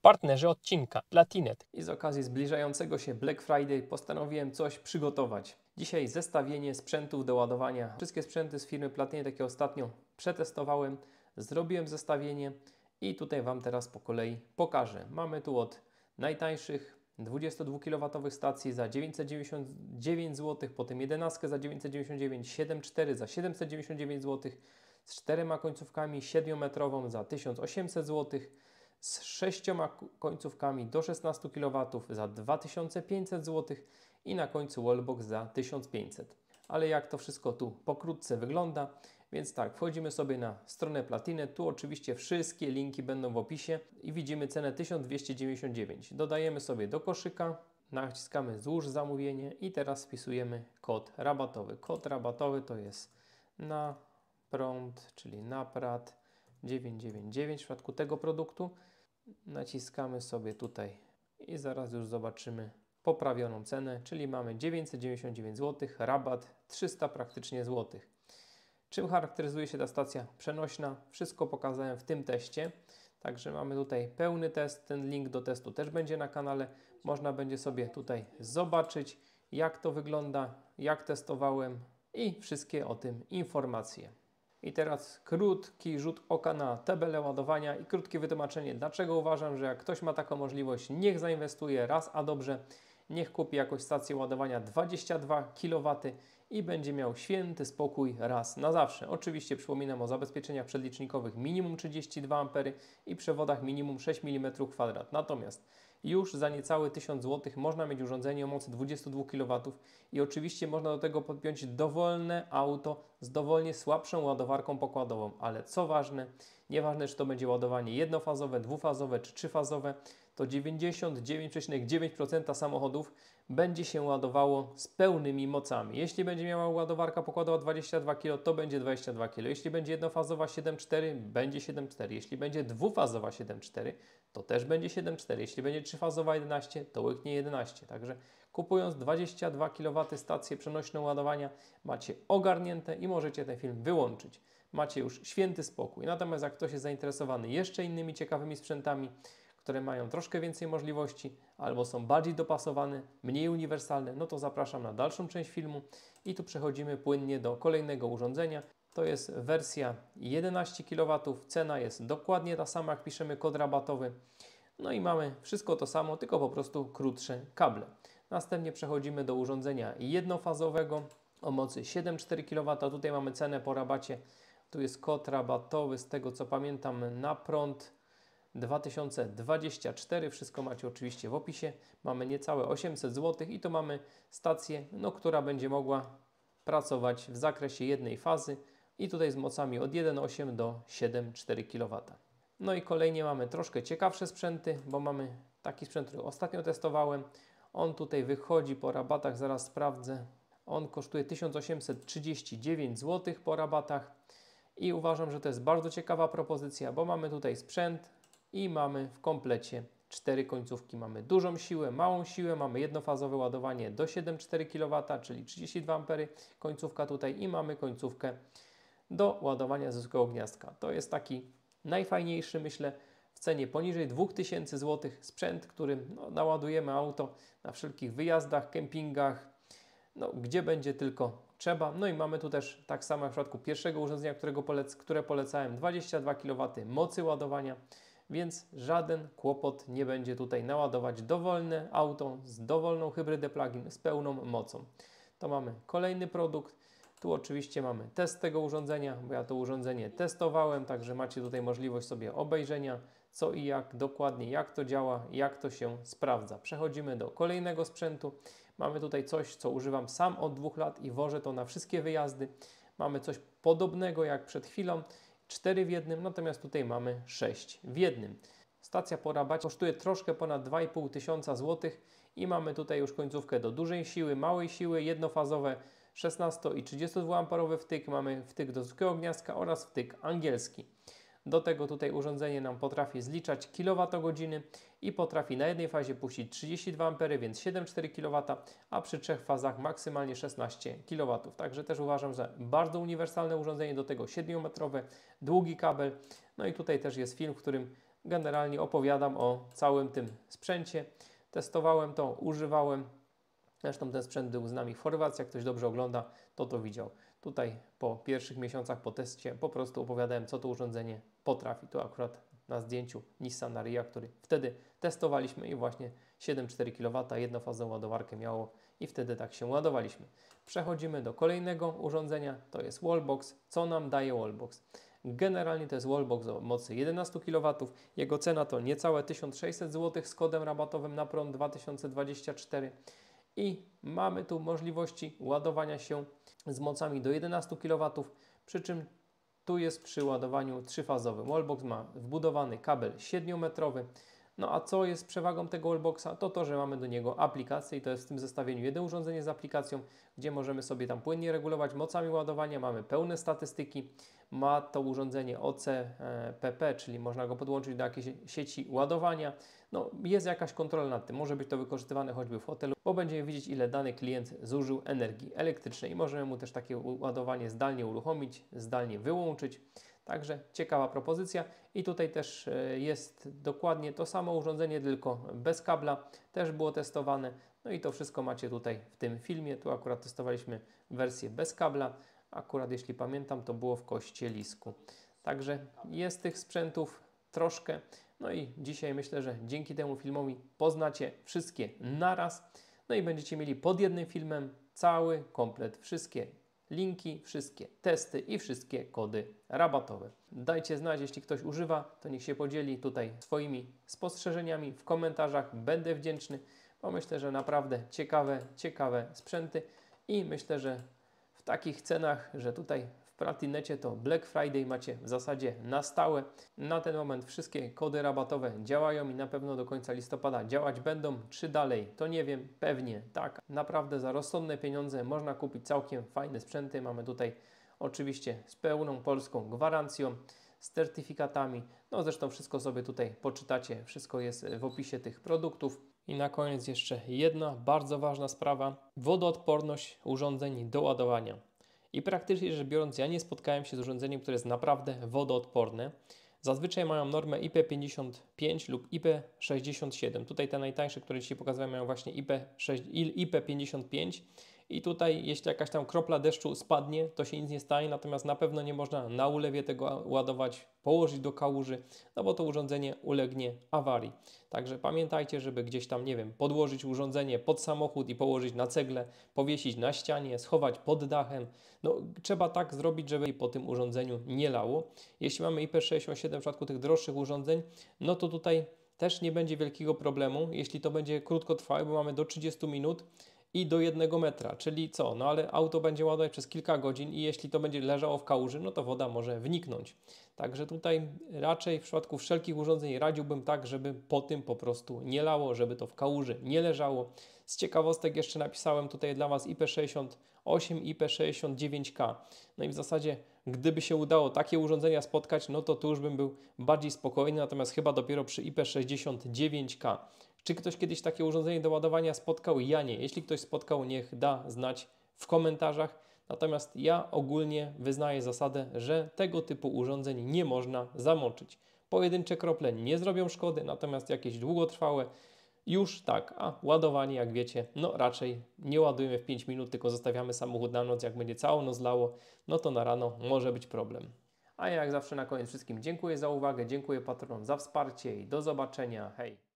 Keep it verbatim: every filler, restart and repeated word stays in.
Partnerzy odcinka Platinet. I z okazji zbliżającego się Black Friday postanowiłem coś przygotować. Dzisiaj zestawienie sprzętów do ładowania. Wszystkie sprzęty z firmy Platinet, jakie ostatnio przetestowałem, zrobiłem zestawienie i tutaj Wam teraz po kolei pokażę. Mamy tu od najtańszych dwudziestodwukilowatowych stacji za dziewięćset dziewięćdziesiąt dziewięć złotych, potem jedenastkę za dziewięćset dziewięćdziesiąt dziewięć, siedem cztery za siedemset dziewięćdziesiąt dziewięć złotych, z czterema końcówkami siedmiometrową za tysiąc osiemset złotych, z sześcioma końcówkami do szesnastu kilowatów za dwa tysiące pięćset złotych i na końcu wallbox za tysiąc pięćset. Ale jak to wszystko tu pokrótce wygląda? Więc tak, wchodzimy sobie na stronę Platinet. Tu oczywiście wszystkie linki będą w opisie i widzimy cenę tysiąc dwieście dziewięćdziesiąt dziewięć. Dodajemy sobie do koszyka, naciskamy złóż zamówienie i teraz wpisujemy kod rabatowy. Kod rabatowy to jest na prąd, czyli naprat dziewięćset dziewięćdziesiąt dziewięć w przypadku tego produktu. Naciskamy sobie tutaj i zaraz już zobaczymy poprawioną cenę, czyli mamy dziewięćset dziewięćdziesiąt dziewięć złotych, rabat trzysta praktycznie złotych. Czym charakteryzuje się ta stacja przenośna? Wszystko pokazałem w tym teście, także mamy tutaj pełny test, ten link do testu też będzie na kanale, można będzie sobie tutaj zobaczyć, jak to wygląda, jak testowałem i wszystkie o tym informacje. I teraz krótki rzut oka na tabelę ładowania i krótkie wytłumaczenie, dlaczego uważam, że jak ktoś ma taką możliwość, niech zainwestuje raz, a dobrze, niech kupi jakąś stację ładowania dwadzieścia dwa kilowatów i będzie miał święty spokój raz na zawsze. Oczywiście przypominam o zabezpieczeniach przedlicznikowych minimum trzydzieści dwa ampery i przewodach minimum sześć milimetrów kwadratów. Natomiast już za niecałe tysiąc złotych można mieć urządzenie o mocy dwudziestu dwóch kilowatów i oczywiście można do tego podpiąć dowolne auto z dowolnie słabszą ładowarką pokładową, ale co ważne, nieważne czy to będzie ładowanie jednofazowe, dwufazowe czy trzyfazowe, to dziewięćdziesiąt dziewięć przecinek dziewięć procent samochodów będzie się ładowało z pełnymi mocami. Jeśli będzie miała ładowarka pokładowa dwadzieścia dwa kilowatów, to będzie dwadzieścia dwa kilowatów. Jeśli będzie jednofazowa siedem cztery, będzie siedem cztery. Jeśli będzie dwufazowa siedem cztery, to też będzie siedem cztery. Jeśli będzie trzyfazowa jedenaście, to łyknie jedenaście. Także kupując dwadzieścia dwa kilowatów stację przenośną ładowania, macie ogarnięte i możecie ten film wyłączyć. Macie już święty spokój. Natomiast jak ktoś jest zainteresowany jeszcze innymi ciekawymi sprzętami, które mają troszkę więcej możliwości albo są bardziej dopasowane, mniej uniwersalne, no to zapraszam na dalszą część filmu i tu przechodzimy płynnie do kolejnego urządzenia. To jest wersja jedenaście kilowatów, cena jest dokładnie ta sama, jak piszemy kod rabatowy. No i mamy wszystko to samo, tylko po prostu krótsze kable. Następnie przechodzimy do urządzenia jednofazowego o mocy siedem przecinek cztery kilowata. Tutaj mamy cenę po rabacie. Tu jest kod rabatowy, z tego co pamiętam, na prąd dwa tysiące dwadzieścia cztery. Wszystko macie oczywiście w opisie. Mamy niecałe osiemset złotych i to mamy stację, no, która będzie mogła pracować w zakresie jednej fazy i tutaj z mocami od jeden przecinek osiem do siedem przecinek cztery kilowata. No i kolejnie mamy troszkę ciekawsze sprzęty, bo mamy taki sprzęt, który ostatnio testowałem. On tutaj wychodzi po rabatach, zaraz sprawdzę. On kosztuje tysiąc osiemset trzydzieści dziewięć złotych po rabatach i uważam, że to jest bardzo ciekawa propozycja, bo mamy tutaj sprzęt i mamy w komplecie cztery końcówki. Mamy dużą siłę, małą siłę, mamy jednofazowe ładowanie do siedem przecinek cztery kilowata, czyli trzydzieści dwa ampery, końcówka tutaj i mamy końcówkę do ładowania ze zwykłego gniazdka. To jest taki najfajniejszy, myślę, w cenie poniżej dwa tysiące złotych sprzęt, którym no, naładujemy auto na wszelkich wyjazdach, kempingach, no, gdzie będzie tylko trzeba. No i mamy tu też tak samo jak w przypadku pierwszego urządzenia, którego polec które polecałem, dwadzieścia dwa kilowatów mocy ładowania, więc żaden kłopot nie będzie tutaj naładować dowolne auto z dowolną hybrydę plug-in z pełną mocą. To mamy kolejny produkt. Tu oczywiście mamy test tego urządzenia, bo ja to urządzenie testowałem, także macie tutaj możliwość sobie obejrzenia, co i jak dokładnie, jak to działa, jak to się sprawdza. Przechodzimy do kolejnego sprzętu. Mamy tutaj coś, co używam sam od dwóch lat i wożę to na wszystkie wyjazdy. Mamy coś podobnego jak przed chwilą, cztery w jednym, natomiast tutaj mamy sześć w jednym. Stacja po rabacie kosztuje troszkę ponad dwa i pół tysiąca złotych i mamy tutaj już końcówkę do dużej siły, małej siły, jednofazowe szesnasto i trzydziestodwuamperowy wtyk, mamy wtyk do zwykłego gniazdka oraz wtyk angielski. Do tego tutaj urządzenie nam potrafi zliczać kilowatogodziny i potrafi na jednej fazie puścić trzydzieści dwa ampery, więc siedem przecinek cztery kilowata, a przy trzech fazach maksymalnie szesnaście kilowatów. Także też uważam, że bardzo uniwersalne urządzenie, do tego siedmiometrowe, długi kabel. No i tutaj też jest film, w którym generalnie opowiadam o całym tym sprzęcie. Testowałem to, używałem. Zresztą ten sprzęt był z nami w Chorwacji. Jak ktoś dobrze ogląda, to to widział. Tutaj po pierwszych miesiącach po teście po prostu opowiadałem, co to urządzenie potrafi. Tu akurat na zdjęciu Nissan Ariya, który wtedy testowaliśmy i właśnie siedem przecinek cztery kilowata jednofazową ładowarkę miało i wtedy tak się ładowaliśmy. Przechodzimy do kolejnego urządzenia, to jest Wallbox. Co nam daje Wallbox? Generalnie to jest Wallbox o mocy jedenaście kilowatów. Jego cena to niecałe tysiąc sześćset złotych z kodem rabatowym na prąd dwa tysiące dwadzieścia cztery. I mamy tu możliwości ładowania się z mocami do jedenaście kilowatów, przy czym tu jest przy ładowaniu trzyfazowym. Wallbox ma wbudowany kabel siedmiometrowy. No a co jest przewagą tego Wallboxa? To to, że mamy do niego aplikację i to jest w tym zestawieniu jedno urządzenie z aplikacją, gdzie możemy sobie tam płynnie regulować mocami ładowania, mamy pełne statystyki. Ma to urządzenie O C P P, czyli można go podłączyć do jakiejś sieci ładowania. No, jest jakaś kontrola nad tym. Może być to wykorzystywane choćby w hotelu, bo będziemy widzieć, ile dany klient zużył energii elektrycznej i możemy mu też takie ładowanie zdalnie uruchomić, zdalnie wyłączyć. Także ciekawa propozycja i tutaj też jest dokładnie to samo urządzenie, tylko bez kabla. Też było testowane. No i to wszystko macie tutaj w tym filmie. Tu akurat testowaliśmy wersję bez kabla. Akurat jeśli pamiętam, to było w Kościelisku. Także jest tych sprzętów troszkę. No i dzisiaj myślę, że dzięki temu filmowi poznacie wszystkie naraz. No i będziecie mieli pod jednym filmem cały komplet, wszystkie linki, wszystkie testy i wszystkie kody rabatowe. Dajcie znać, jeśli ktoś używa, to niech się podzieli tutaj swoimi spostrzeżeniami w komentarzach. Będę wdzięczny, bo myślę, że naprawdę ciekawe, ciekawe sprzęty i myślę, że w takich cenach, że tutaj w Platinecie to Black Friday macie w zasadzie na stałe. Na ten moment wszystkie kody rabatowe działają i na pewno do końca listopada działać będą. Czy dalej? To nie wiem. Pewnie tak. Naprawdę za rozsądne pieniądze można kupić całkiem fajne sprzęty. Mamy tutaj oczywiście z pełną polską gwarancją, z certyfikatami. No zresztą wszystko sobie tutaj poczytacie. Wszystko jest w opisie tych produktów. I na koniec jeszcze jedna bardzo ważna sprawa. Wodoodporność urządzeń do ładowania. I praktycznie rzecz biorąc, ja nie spotkałem się z urządzeniem, które jest naprawdę wodoodporne. Zazwyczaj mają normę I P pięćdziesiąt pięć lub I P sześćdziesiąt siedem. Tutaj te najtańsze, które dzisiaj pokazałem, mają właśnie I P pięćdziesiąt pięć. I tutaj, jeśli jakaś tam kropla deszczu spadnie, to się nic nie stanie, natomiast na pewno nie można na ulewie tego ładować, położyć do kałuży, no bo to urządzenie ulegnie awarii. Także pamiętajcie, żeby gdzieś tam, nie wiem, podłożyć urządzenie pod samochód i położyć na cegle, powiesić na ścianie, schować pod dachem. No, trzeba tak zrobić, żeby po tym urządzeniu nie lało. Jeśli mamy I P sześćdziesiąt siedem w przypadku tych droższych urządzeń, no to tutaj też nie będzie wielkiego problemu, jeśli to będzie krótkotrwałe, bo mamy do trzydziestu minut i do jednego metra, czyli co? No ale auto będzie ładować przez kilka godzin i jeśli to będzie leżało w kałuży, no to woda może wniknąć. Także tutaj raczej w przypadku wszelkich urządzeń radziłbym tak, żeby po tym po prostu nie lało, żeby to w kałuży nie leżało. Z ciekawostek jeszcze napisałem tutaj dla Was I P sześćdziesiąt osiem, I P sześćdziesiąt dziewięć K. No i w zasadzie gdyby się udało takie urządzenia spotkać, no to tu już bym był bardziej spokojny, natomiast chyba dopiero przy I P sześćdziesiąt dziewięć K. Czy ktoś kiedyś takie urządzenie do ładowania spotkał? Ja nie. Jeśli ktoś spotkał, niech da znać w komentarzach. Natomiast ja ogólnie wyznaję zasadę, że tego typu urządzeń nie można zamoczyć. Pojedyncze krople nie zrobią szkody, natomiast jakieś długotrwałe już tak, a ładowanie, jak wiecie, no raczej nie ładujemy w pięć minut, tylko zostawiamy samochód na noc. Jak będzie całą noc lało, no to na rano może być problem. A ja jak zawsze na koniec wszystkim dziękuję za uwagę, dziękuję patronom za wsparcie i do zobaczenia. Hej!